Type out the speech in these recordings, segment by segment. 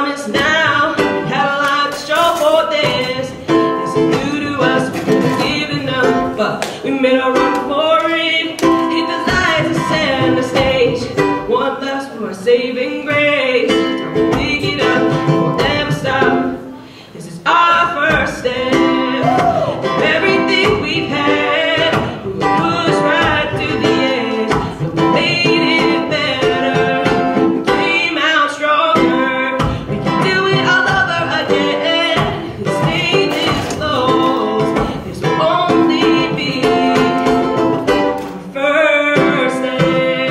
honest now, we had a lot to show for this. This is new to us, we couldn't give enough, but we made a run for it. Hit the lights and set the stage. One last for our saving grace. Time to pick it up, we'll never stop. This is our first step. Of everything we've had, we will push right to the edge. But we made it better, we came out stronger. We can do it all over again. And stay this close, this will only be our first step.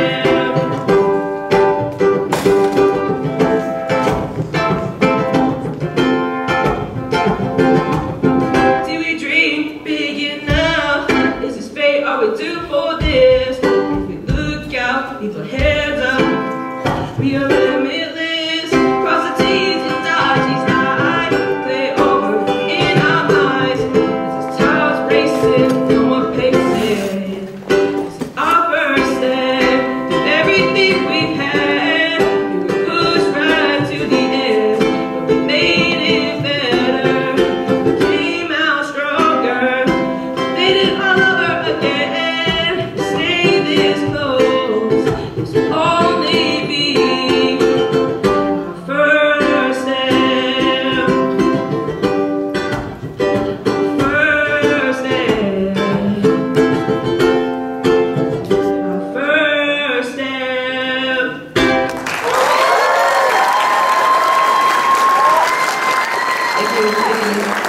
Do we dream big enough? Is this fate? Are we due for this? If we look out, keep our heads up. We are limitless. Cross the T's and dot G's. I play over in our minds. This is time's racing, no more pacing. This is our first step. Through everything we've had, we will push right to the end. But we made it better. We came out stronger. Made it all over again. We stay this close. This will only be our first step. First step. Our first step. Thank you.